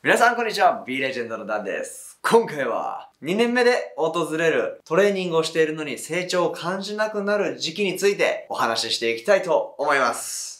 皆さんこんにちは、B レジェンドのダンです。今回は2年目で訪れるトレーニングをしているのに成長を感じなくなる時期についてお話ししていきたいと思います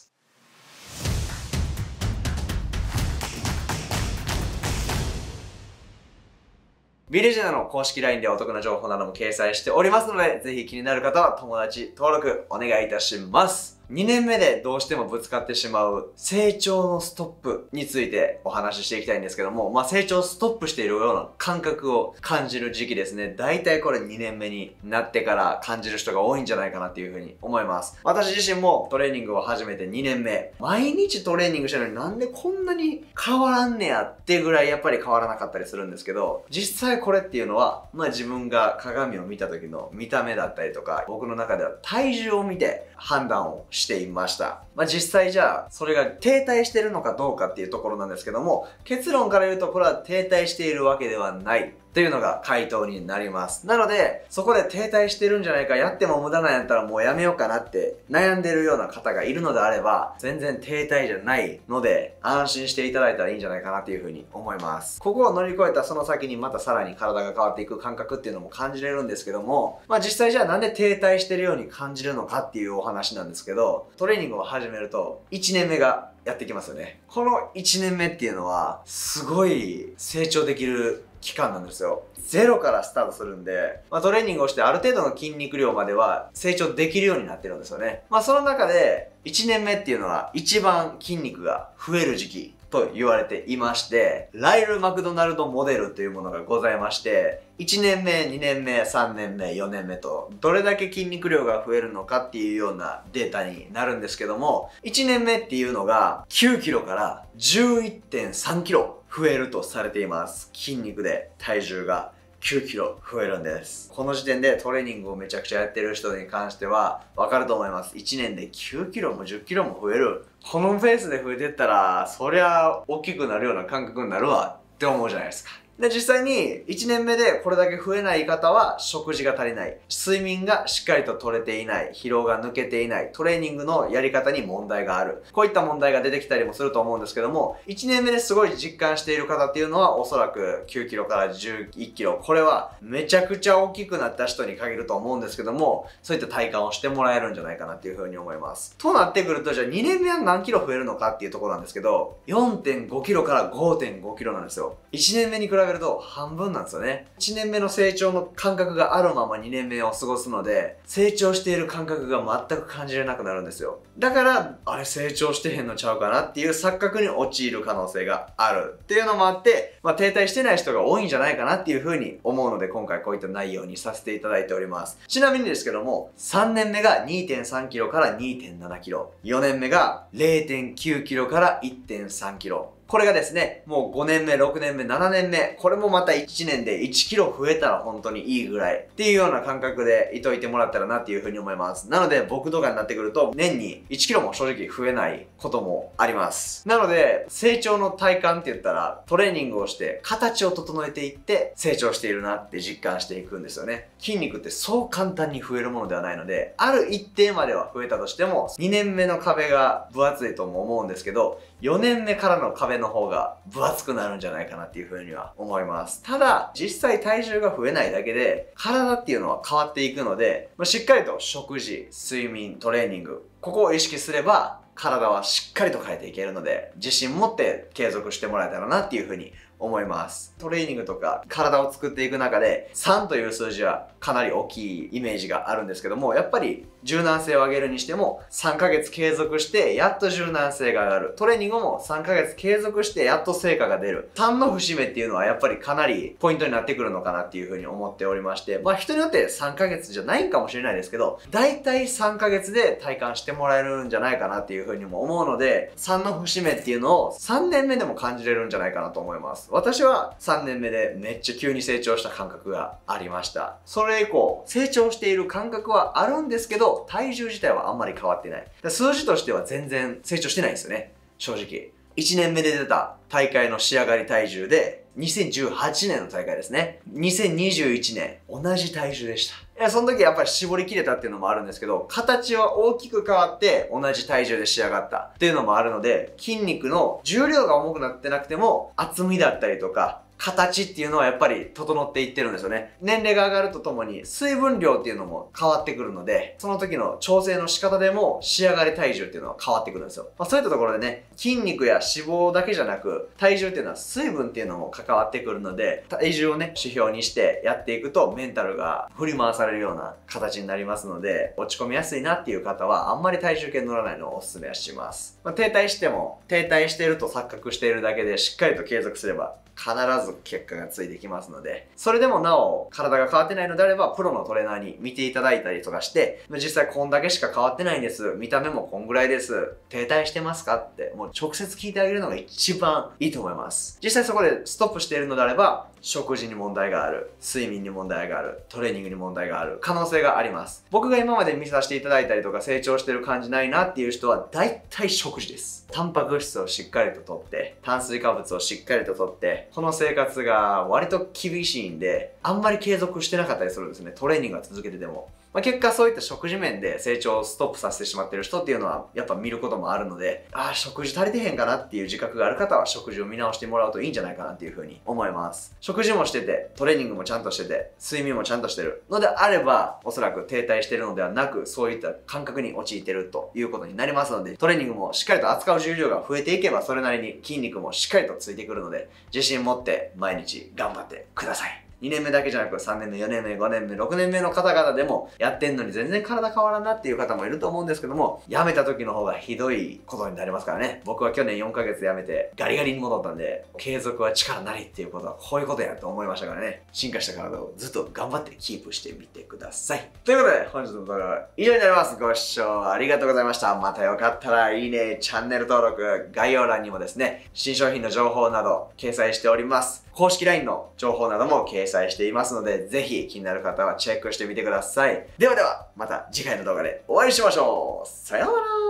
。B レジェンドの公式 LINE でお得な情報なども掲載しておりますので、ぜひ気になる方は友達登録お願いいたします。2年目でどうしてもぶつかってしまう成長のストップについてお話ししていきたいんですけども、成長ストップしているような感覚を感じる時期ですね。だいたいこれ2年目になってから感じる人が多いんじゃないかなっていうふうに思います。私自身もトレーニングを始めて2年目、毎日トレーニングしてるのになんでこんなに変わらんねやってぐらいやっぱり変わらなかったりするんですけど、実際これっていうのは、自分が鏡を見た時の見た目だったりとか、僕の中では体重を見て判断をしていました。実際じゃあ、それが停滞してるのかどうかっていうところなんですけども、結論から言うとこれは停滞しているわけではないというのが回答になります。なので、そこで停滞してるんじゃないか、やっても無駄なんやったらもうやめようかなって悩んでるような方がいるのであれば、全然停滞じゃないので、安心していただいたらいいんじゃないかなっていうふうに思います。ここを乗り越えたその先にまたさらに体が変わっていく感覚っていうのも感じれるんですけども、実際じゃあなんで停滞してるように感じるのかっていうお話なんですけど、トレーニングを始めると1年目がやってきますよね。この1年目っていうのは、すごい成長できる期間なんですよ。ゼロからスタートするんで、トレーニングをしてある程度の筋肉量までは成長できるようになってるんですよね。その中で、1年目っていうのは一番筋肉が増える時期と言われていまして、ライル・マクドナルドモデルというものがございまして、1年目、2年目、3年目、4年目と、どれだけ筋肉量が増えるのかっていうようなデータになるんですけども、1年目っていうのが9キロから11.3キロ増えるとされています。筋肉で体重が9キロ増えるんです。この時点でトレーニングをめちゃくちゃやってる人に関してはわかると思います。1年で9キロも10キロも増える。このペースで増えてったら、そりゃ大きくなるような感覚になるわって思うじゃないですか。で、実際に1年目でこれだけ増えない方は食事が足りない、睡眠がしっかりと取れていない、疲労が抜けていない、トレーニングのやり方に問題がある。こういった問題が出てきたりもすると思うんですけども、1年目ですごい実感している方っていうのはおそらく9キロから11キロ。これはめちゃくちゃ大きくなった人に限ると思うんですけども、そういった体感をしてもらえるんじゃないかなっていうふうに思います。となってくると、じゃあ2年目は何キロ増えるのかっていうところなんですけど、4.5 キロから 5.5 キロなんですよ。1年目に比べると半分なんですよね。1年目の成長の感覚があるまま2年目を過ごすので、成長している感覚が全く感じれなくなるんですよ。だから、あれ成長してへんのちゃうかなっていう錯覚に陥る可能性があるっていうのもあって、停滞してない人が多いんじゃないかなっていうふうに思うので、今回こういった内容にさせていただいております。ちなみにですけども、3年目が 2.3 キロから 2.7 キロ。4年目が 0.9 キロから 1.3 キロ。これがですね、もう5年目、6年目、7年目、これもまた1年で1キロ増えたら本当にいいぐらいっていうような感覚でいといてもらったらなっていうふうに思います。なので僕とかになってくると年に1キロも正直増えないこともあります。なので成長の体感って言ったらトレーニングをして形を整えていって成長しているなって実感していくんですよね。筋肉ってそう簡単に増えるものではないので、ある一定までは増えたとしても2年目の壁が分厚いとも思うんですけど、4年目からの壁の方が分厚くなるんじゃないかなっていうふうには思います。ただ、実際体重が増えないだけで、体っていうのは変わっていくので、しっかりと食事、睡眠、トレーニング、ここを意識すれば、体はしっかりと変えていけるので、自信持って継続してもらえたらなっていうふうに思います。トレーニングとか体を作っていく中で3という数字はかなり大きいイメージがあるんですけども、やっぱり柔軟性を上げるにしても3ヶ月継続してやっと柔軟性が上がる。トレーニングも3ヶ月継続してやっと成果が出る。3の節目っていうのはやっぱりかなりポイントになってくるのかなっていうふうに思っておりまして、人によって3ヶ月じゃないかもしれないですけど、だいたい3ヶ月で体感してもらえるんじゃないかなっていうふうにも思うので、3の節目っていうのを3年目でも感じれるんじゃないかなと思います。私は3年目でめっちゃ急に成長した感覚がありました。それ以降、成長している感覚はあるんですけど、体重自体はあんまり変わってない。数字としては全然成長してないんですよね。正直。 1年目で出た大会の仕上がり体重で、2018年の大会ですね。2021年、同じ体重でした。その時やっぱり絞り切れたっていうのもあるんですけど、形は大きく変わって同じ体重で仕上がったっていうのもあるので、筋肉の重量が重くなってなくても、厚みだったりとか、形っていうのはやっぱり整っていってるんですよね。年齢が上がるとともに水分量っていうのも変わってくるので、その時の調整の仕方でも仕上がり体重っていうのは変わってくるんですよ。そういったところでね、筋肉や脂肪だけじゃなく、体重っていうのは水分っていうのも関わってくるので、体重をね、指標にしてやっていくとメンタルが振り回されるような形になりますので、落ち込みやすいなっていう方はあんまり体重計乗らないのをお勧めはします。停滞しても、停滞していると錯覚しているだけでしっかりと継続すれば、必ず結果がついてきますので、それでもなお体が変わってないのであれば、プロのトレーナーに見ていただいたりとかして、実際こんだけしか変わってないんです。見た目もこんぐらいです。停滞してますかって、もう直接聞いてあげるのが一番いいと思います。実際そこでストップしているのであれば、食事に問題がある、睡眠に問題がある、トレーニングに問題がある可能性があります。僕が今まで見させていただいたりとか成長してる感じないなっていう人は大体食事です。タンパク質をしっかりととって、炭水化物をしっかりととって、この生活が割と厳しいんで、あんまり継続してなかったりするんですね。トレーニングが続けてても。結果そういった食事面で成長をストップさせてしまっている人っていうのはやっぱ見ることもあるので、食事足りてへんかなっていう自覚がある方は食事を見直してもらうといいんじゃないかなっていうふうに思います。食事もしてて、トレーニングもちゃんとしてて、睡眠もちゃんとしてるのであれば、おそらく停滞しているのではなく、そういった感覚に陥っているということになりますので、トレーニングもしっかりと扱う重量が増えていけば、それなりに筋肉もしっかりとついてくるので、自信持って毎日頑張ってください。2年目だけじゃなく3年目、4年目、5年目、6年目の方々でもやってんのに全然体変わらんなっていう方もいると思うんですけども、辞めた時の方がひどいことになりますからね。僕は去年4ヶ月で辞めてガリガリに戻ったんで、継続は力なりっていうことはこういうことやと思いましたからね。進化した体をずっと頑張ってキープしてみてください。ということで本日の動画は以上になります。ご視聴ありがとうございました。またよかったらいいね、チャンネル登録、概要欄にもですね、新商品の情報など掲載しております。公式 LINE の情報なども掲載していますので、ぜひ気になる方はチェックしてみてください。ではでは、また次回の動画でお会いしましょう。さようなら。